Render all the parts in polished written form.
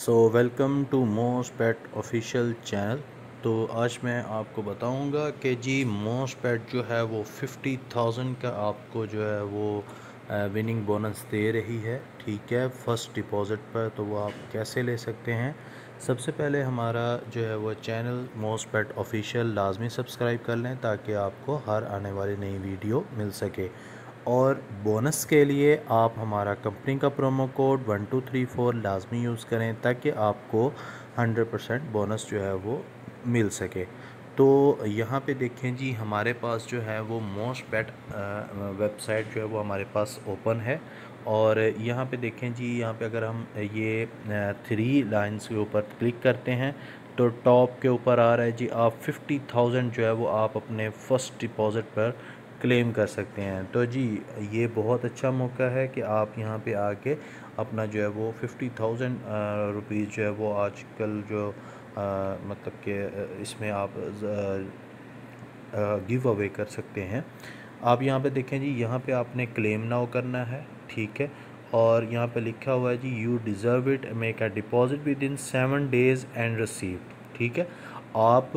So welcome to Mostbet official channel. तो आज मैं आपको बताऊंगा कि जी मोस्ट पेट जो है वो 50,000 का आपको जो है वो विनिंग बोनस दे रही है। ठीक है, फर्स्ट डिपॉज़िट पर। तो वो आप कैसे ले सकते हैं? सबसे पहले हमारा जो है वो चैनल मोस्ट पेट ऑफिशियल लाजमी सब्सक्राइब कर लें ताकि आपको हर आने वाली नई वीडियो मिल सके। और बोनस के लिए आप हमारा कंपनी का प्रोमो कोड 1234 लाजमी यूज़ करें ताकि आपको 100% बोनस जो है वो मिल सके। तो यहाँ पे देखें जी, हमारे पास जो है वो मोस्ट पेट वेबसाइट जो है वो हमारे पास ओपन है। और यहाँ पे देखें जी, यहाँ पे अगर हम ये 3 लाइन्स के ऊपर क्लिक करते हैं तो टॉप के ऊपर आ रहा है जी, आप 50,000 जो है वो आप अपने फ़र्स्ट डिपॉज़िट पर क्लेम कर सकते हैं। तो जी ये बहुत अच्छा मौका है कि आप यहाँ पे आके अपना जो है वो 50,000 रुपीज़ जो है वो आजकल जो मतलब कि इसमें आप गिव अवे कर सकते हैं। आप यहाँ पे देखें जी, यहाँ पे आपने क्लेम नाउ करना है। ठीक है, और यहाँ पे लिखा हुआ है जी, you deserve it, make a deposit within 7 days and receive. ठीक है, आप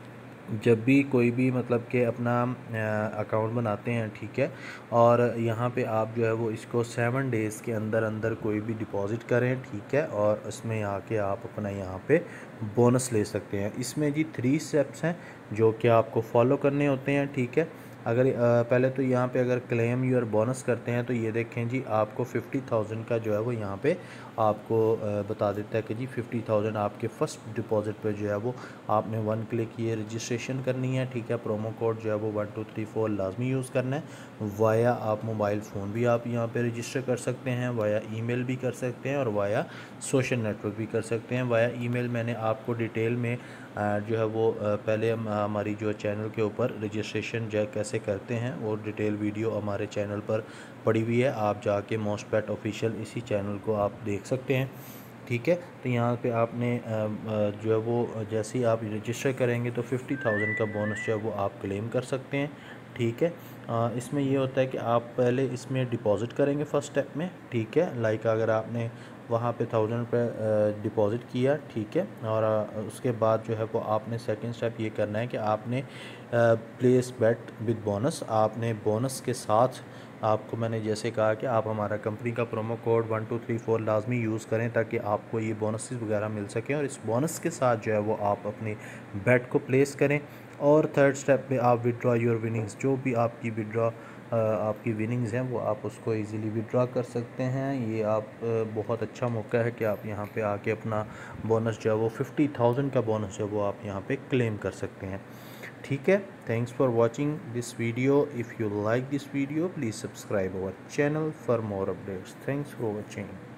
जब भी कोई भी मतलब कि अपना अकाउंट बनाते हैं, ठीक है, और यहाँ पे आप जो है वो इसको 7 डेज़ के अंदर अंदर कोई भी डिपॉज़िट करें, ठीक है, और इसमें आके आप अपना यहाँ पे बोनस ले सकते हैं। इसमें जी 3 स्टेप्स हैं जो कि आपको फॉलो करने होते हैं। ठीक है, अगर पहले तो यहाँ पे अगर क्लेम योर बोनस करते हैं तो ये देखें जी, आपको 50,000 का जो है वो यहाँ पे आपको बता देता है कि जी 50,000 आपके फ़र्स्ट डिपॉज़िट पे जो है वो आपने 1 क्लिक ये रजिस्ट्रेशन करनी है। ठीक है, प्रोमो कोड जो है वो 1234 लाजमी यूज़ करना है। वाया आप मोबाइल फ़ोन भी आप यहाँ पे रजिस्टर कर सकते हैं, वाया ईमेल भी कर सकते हैं, और वाया सोशल नेटवर्क भी कर सकते हैं। वाया ईमेल मैंने आपको डिटेल में जो है वो पहले हम हमारी जो चैनल के ऊपर रजिस्ट्रेशन जो कैसे करते हैं वो डिटेल वीडियो हमारे चैनल पर पड़ी हुई है। आप जाके मोस्ट पेट ऑफिशियल इसी चैनल को आप देख सकते हैं। ठीक है, तो यहाँ पे आपने जो है वो जैसे ही आप रजिस्टर करेंगे तो 50,000 का बोनस जो है वो आप क्लेम कर सकते हैं। ठीक है, इसमें ये होता है कि आप पहले इसमें डिपॉज़िट करेंगे फ़र्स्ट स्टेप में। ठीक है, लाइक अगर आपने वहाँ पे 1000 रुपये डिपॉज़िट किया, ठीक है, और उसके बाद जो है वो आपने सेकंड स्टेप ये करना है कि आपने प्लेस बेट विद बोनस, आपने बोनस के साथ आपको मैंने जैसे कहा कि आप हमारा कंपनी का प्रोमो कोड 1234 लाजमी यूज़ करें ताकि आपको ये बोनसेस वगैरह मिल सकें, और इस बोनस के साथ जो है वो आप अपनी बेट को प्लेस करें। और थर्ड स्टेप पे आप विड्रॉ योर विनिंग्स, जो भी आपकी आपकी विनिंग्स हैं वो आप उसको इजीली विड्रॉ कर सकते हैं। ये आप बहुत अच्छा मौका है कि आप यहाँ पे आके अपना बोनस जो है वो 50,000 का बोनस जो है वो आप यहाँ पे क्लेम कर सकते हैं। ठीक है, thanks for watching this video. If you like this video please subscribe our channel for more updates. Thanks for watching.